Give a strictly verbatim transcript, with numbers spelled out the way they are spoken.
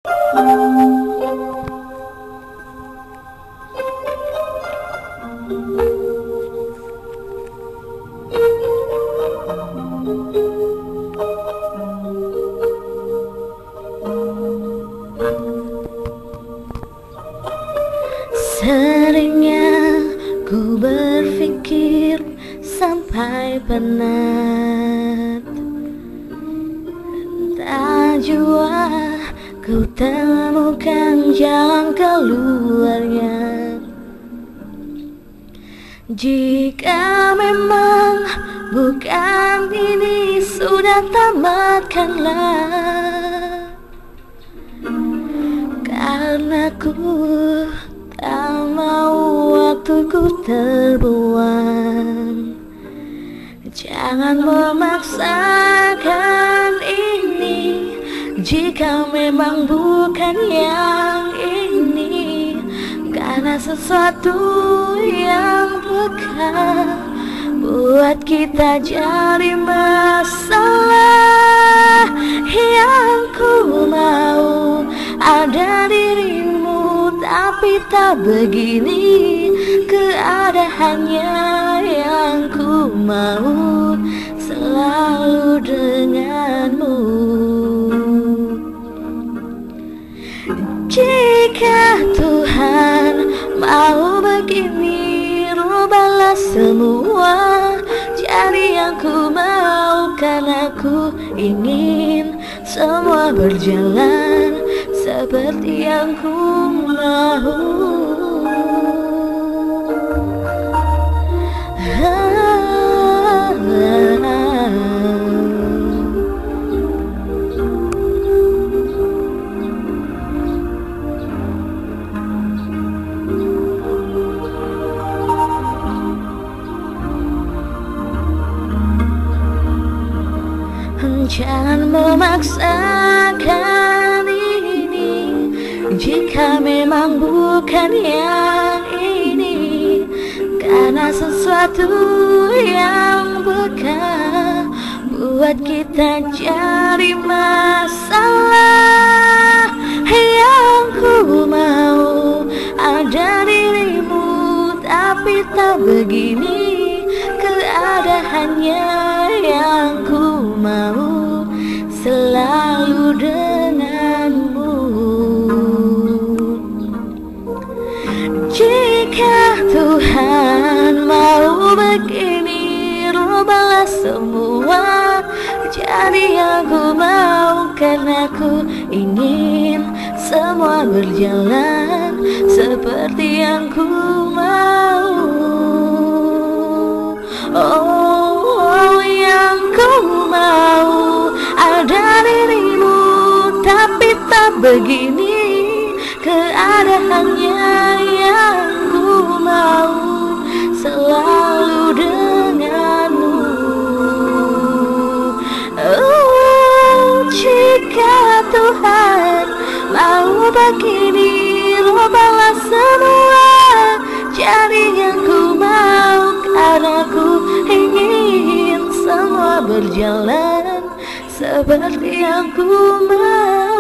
Seringnya ku berpikir sampai penat, tak jua ku temukan jalan keluarnya. Jika memang bukan ini, sudah tamatkanlah, karena ku tak mau waktuku terbuang. Jangan memaksakan ini jika memang bukan yang ini, karena sesuatu yang bekas buat kita jadi masalah. Yang ku mau ada dirimu, tapi tak begini keadaannya. Yang ku mau selalu denganmu. Jika Tuhan mau begini, rubahlah semua jadi yang ku mau, karena ku ingin semua berjalan seperti yang ku mau. Jangan memaksakan ini jika memang bukan yang ini, karena sesuatu yang bekas buat kita jadi masalah. Yang ku mau ada dirimu, tapi tak begini keadaannya. Yang ku mau selalu denganmu. Jika Tuhan mau begini, rubahlah semua jadi yang ku mau, karena ku ingin semua berjalan seperti yang ku mau. Oh, yang ku mau ada dirimu, tapi tak begini keadaannya. Yang ku mau selalu denganmu. Oh, jika Tuhan mau begini, rubahlah semua jadi yang ku mau, karena ku ingin semua berjalan seperti yang ku mau.